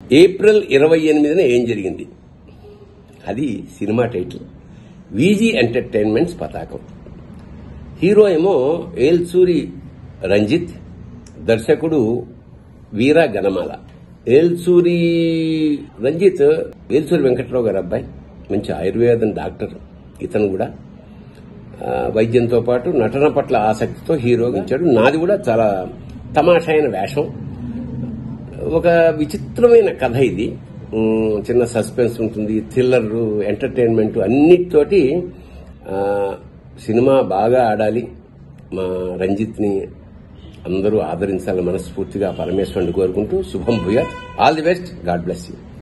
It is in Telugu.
ఏప్రిల్ 28న ఏం జరిగింది, అది సినిమా టైటిల్. వీజీ ఎంటర్టైన్మెంట్స్ పతాకం. హీరో ఏమో ఏల్సూరి రంజిత్, దర్శకుడు వీర గణమాల. ఏల్సూరి రంజిత్ ఏల్సూరి వెంకట్రావు గారు అబ్బాయి, మంచి ఆయుర్వేదం డాక్టర్. ఇతను కూడా వైద్యంతో పాటు నటన పట్ల ఆసక్తితో హీరోగా ఇచ్చాడు. నాది కూడా చాలా తమాషైన వేషం. ఒక విచిత్రమైన కథ ఇది. చిన్న సస్పెన్స్ ఉంటుంది, థ్రిల్లర్, ఎంటర్టైన్మెంట్ అన్నిటితోటి సినిమా బాగా ఆడాలి. మా రంజిత్ని అందరూ ఆదరించాలని మనస్ఫూర్తిగా పరమేశ్వరుని కోరుకుంటూ శుభం భూయాత్. All the best. God bless you.